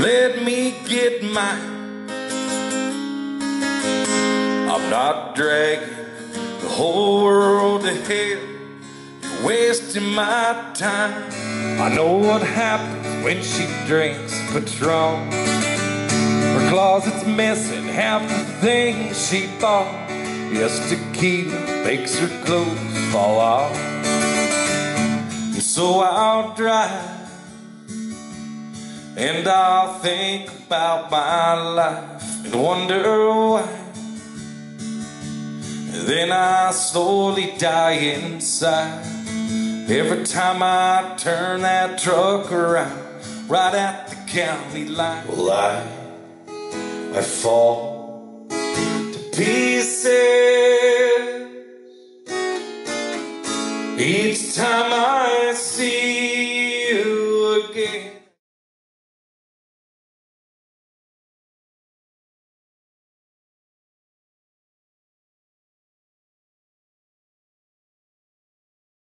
let me get mine. I'm not dragging the whole world to hell. You're wasting my time. I know what happens when she drinks Patron. Her closet's missing half the things she bought. Yes, tequila makes her clothes fall off. And so I'll drive and I'll think about my life and wonder why. Then I slowly die inside every time I turn that truck around, right at the county line. Well, I fall to pieces